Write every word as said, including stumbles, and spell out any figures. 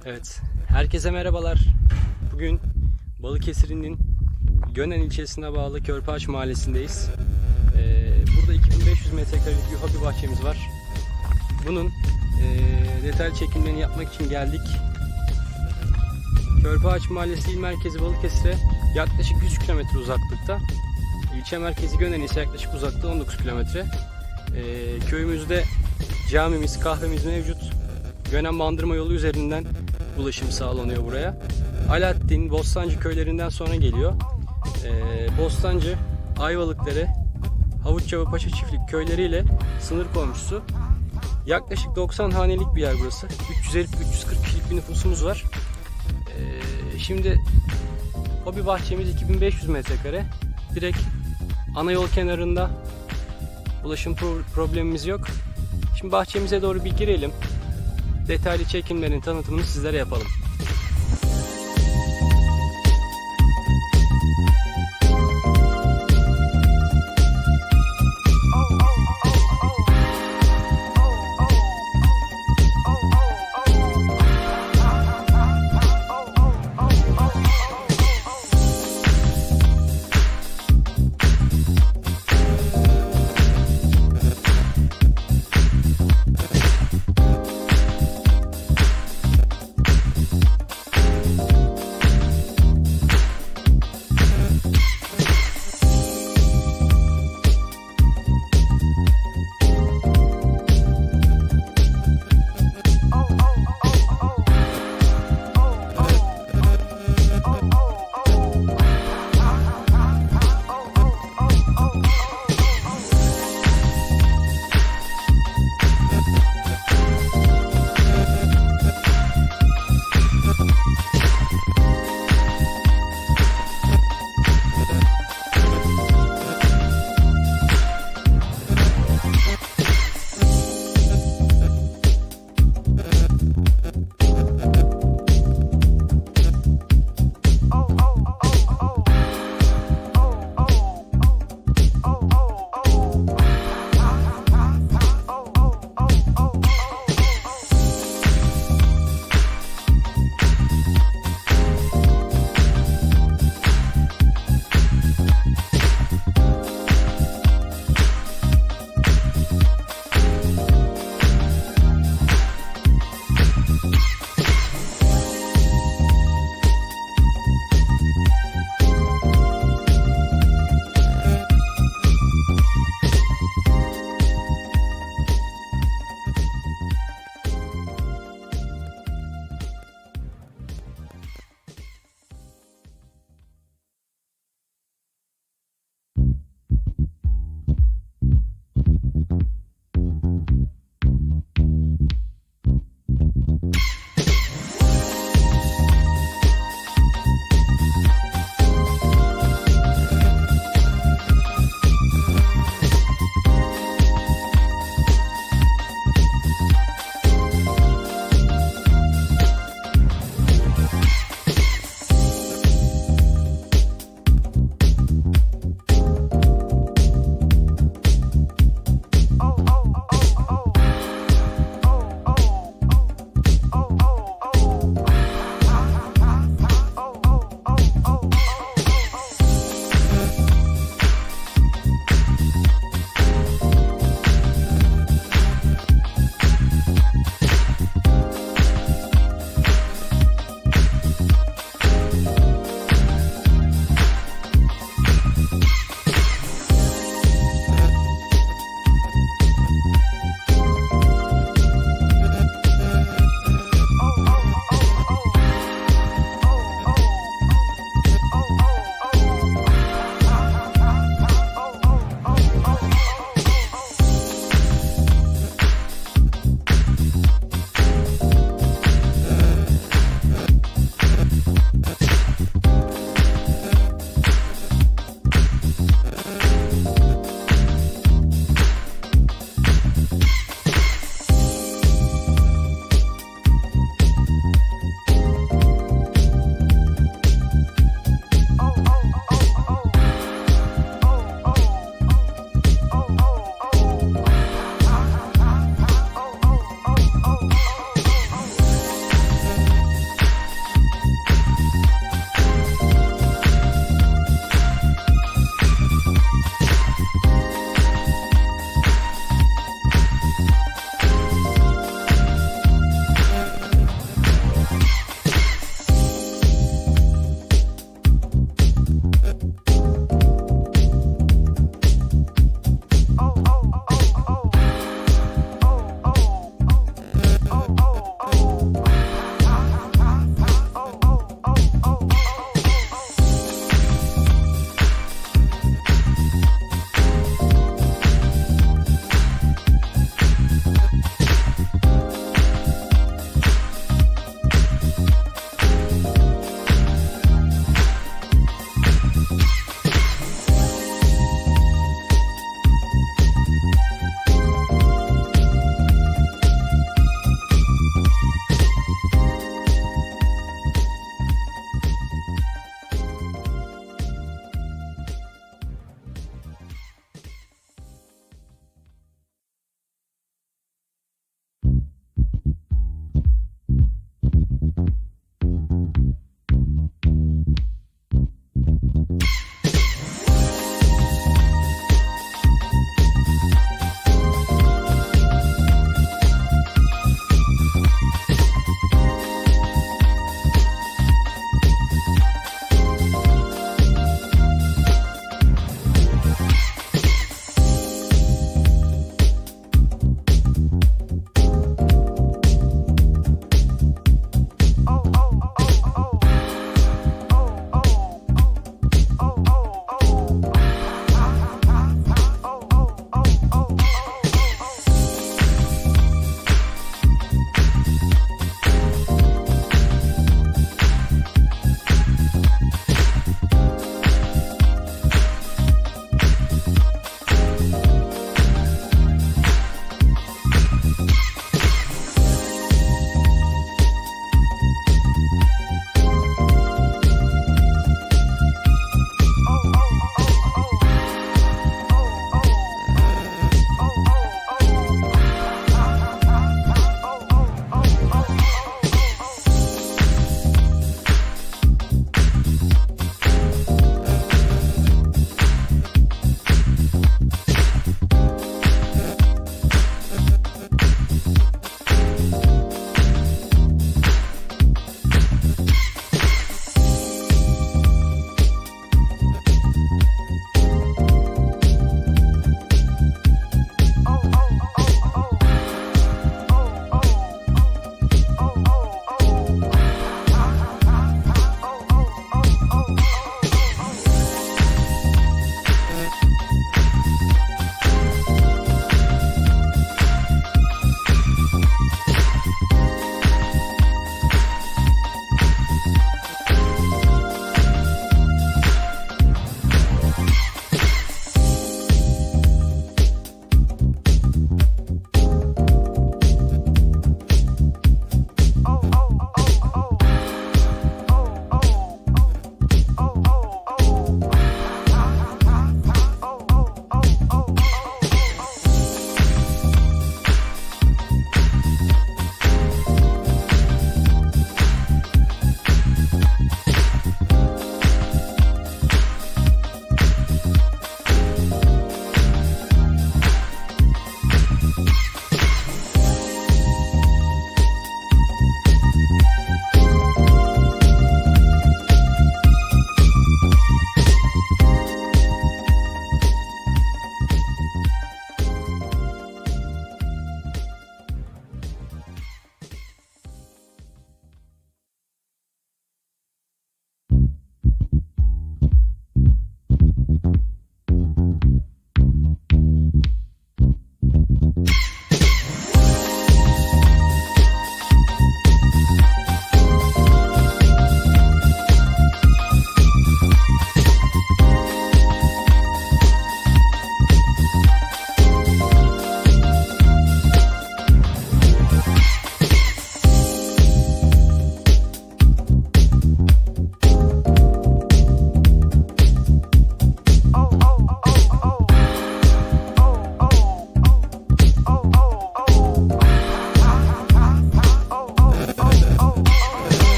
Evet, herkese merhabalar. Bugün Balıkesir'in Gönen ilçesine bağlı Körpaç Mahallesi'ndeyiz. Ee, burada iki bin beş yüz metrekarelik bir hobi bahçemiz var. Bunun e, detaylı çekimlerini yapmak için geldik. Körpaç Mahallesi il merkezi Balıkesir'e yaklaşık yüz kilometre uzaklıkta. İlçe merkezi Gönen'e ise yaklaşık uzaklıkta on dokuz kilometre. Ee, köyümüzde camimiz, kahvemiz mevcut. Gönen Bandırma yolu üzerinden ulaşım sağlanıyor buraya. Alaaddin, Bostancı köylerinden sonra geliyor. Ee, Bostancı, Ayvalıkları, Havuççova Paşa Çiftlik köyleriyle sınır komşusu. Yaklaşık doksan hanelik bir yer burası. üç yüz elli üç yüz kırk kişilik bir nüfusumuz var. Ee, şimdi hobi bahçemiz iki bin beş yüz metrekare. Direkt ana yol kenarında, ulaşım pro- problemimiz yok. Şimdi bahçemize doğru bir girelim. Detaylı çekimlerin tanıtımını sizlere yapalım.